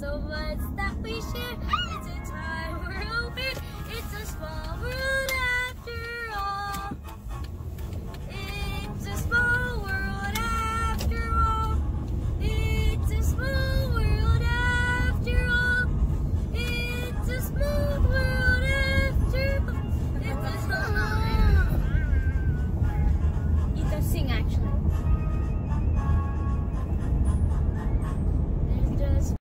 so much that we share. It's a time we're open. It's a small world.